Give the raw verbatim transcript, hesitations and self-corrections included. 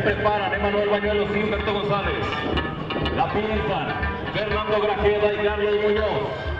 preparan Emanuel Bañuelos y Humberto González. La piensan Fernando Grajeda y Carlos Muñoz.